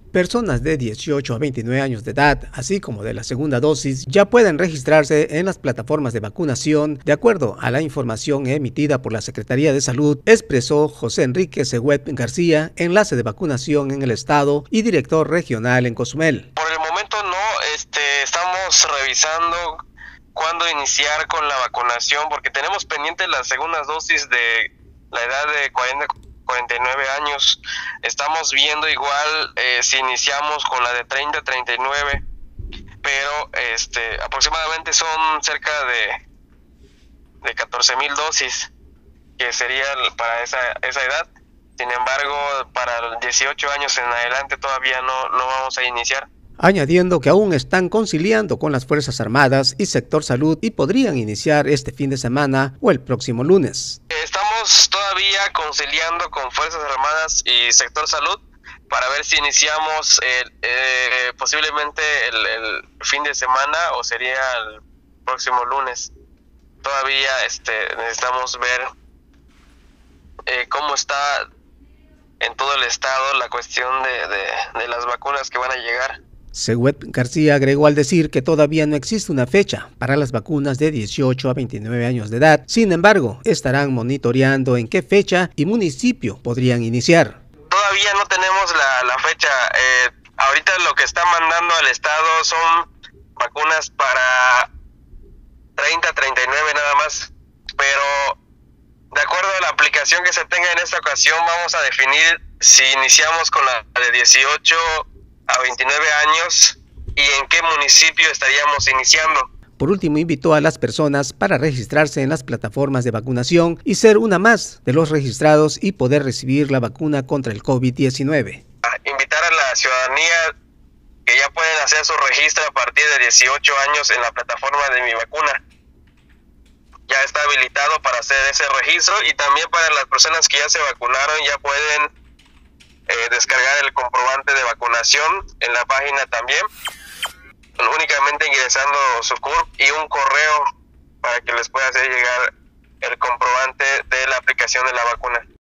Personas de 18 a 29 años de edad, así como de la segunda dosis, ya pueden registrarse en las plataformas de vacunación, de acuerdo a la información emitida por la Secretaría de Salud, expresó José Enrique Seguet García, enlace de vacunación en el estado y director regional en Cozumel. Por el momento no, estamos revisando cuándo iniciar con la vacunación, porque tenemos pendiente las segundas dosis de la edad de 49 años. Estamos viendo igual si iniciamos con la de 30-39, pero aproximadamente son cerca de 14,000 dosis que sería para esa edad. Sin embargo, para los 18 años en adelante todavía no vamos a iniciar. Añadiendo que aún están conciliando con las Fuerzas Armadas y Sector Salud y podrían iniciar este fin de semana o el próximo lunes. Estamos todavía conciliando con Fuerzas Armadas y Sector Salud para ver si iniciamos posiblemente el fin de semana o sería el próximo lunes. Todavía necesitamos ver cómo está en todo el estado la cuestión de las vacunas que van a llegar. Seguet García agregó al decir que todavía no existe una fecha para las vacunas de 18 a 29 años de edad. Sin embargo, estarán monitoreando en qué fecha y municipio podrían iniciar. Todavía no tenemos la fecha. Ahorita lo que está mandando al estado son vacunas para 30-39 nada más. Pero de acuerdo a la aplicación que se tenga en esta ocasión, vamos a definir si iniciamos con la de 18 a 29 años y en qué municipio estaríamos iniciando. Por último, invitó a las personas para registrarse en las plataformas de vacunación y ser una más de los registrados y poder recibir la vacuna contra el COVID-19. Invitar a la ciudadanía que ya pueden hacer su registro a partir de 18 años en la plataforma de Mi Vacuna. Ya está habilitado para hacer ese registro y también para las personas que ya se vacunaron ya pueden descargar el comprobante de vacunación en la página también, únicamente ingresando su CURP y un correo para que les pueda hacer llegar el comprobante de la aplicación de la vacuna.